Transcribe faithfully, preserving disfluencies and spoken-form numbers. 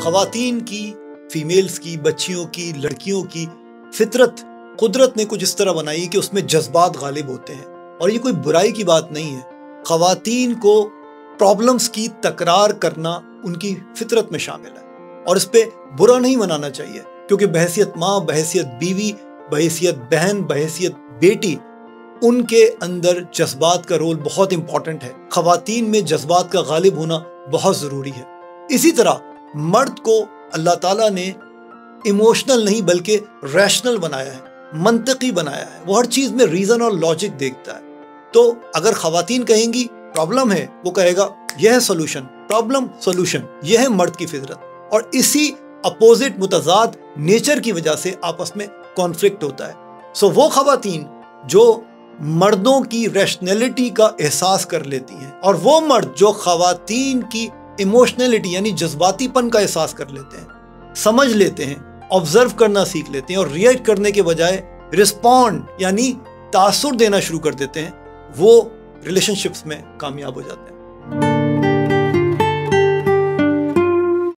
خواتین کی، فیمیلز کی، بچیوں کی، لڑکیوں کی فطرت قدرت نے کچھ اس طرح بنائی کہ اس میں جذبات غالب ہوتے ہیں، اور یہ کوئی برائی کی بات نہیں ہے۔ خواتین کو پرابلمز کی تکرار کرنا ان کی فطرت میں شامل ہے، اور اس پہ برا نہیں منانا چاہیے، کیونکہ بحیثیت ماں، بحیثیت بیوی، بحیثیت بہن، بحیثیت بیٹی، ان کے اندر جذبات کا رول بہت امپورٹنٹ ہے۔ خواتین میں جذبات کا غالب ہونا بہت ضروری ہے۔ اسی طرح مرد کو اللہ تعالیٰ نے ایموشنل نہیں بلکہ ریشنل بنایا ہے، منطقی بنایا ہے۔ وہ ہر چیز میں ریزن اور لاجک دیکھتا ہے۔ تو اگر خواتین کہیں گی پرابلم ہے، وہ کہے گا یہ ہے سولوشن، پرابلم سولوشن، یہ ہے مرد کی فطرت۔ اور اسی اپوزٹ متضاد نیچر کی وجہ سے آپس میں کانفلکٹ ہوتا ہے۔ سو وہ خواتین جو مردوں کی ریشنلٹی کا احساس کر لیتی ہیں، اور وہ مرد جو خواتین کی ایموشنلٹی یعنی جذباتی پن کا احساس کر لیتے ہیں، سمجھ لیتے ہیں، آبزرو کرنا سیکھ لیتے ہیں، اور ریئیکٹ کرنے کے بجائے رسپونڈ یعنی تاثر دینا شروع کر دیتے ہیں، وہ ریلیشن شپس میں کامیاب ہو جاتے ہیں۔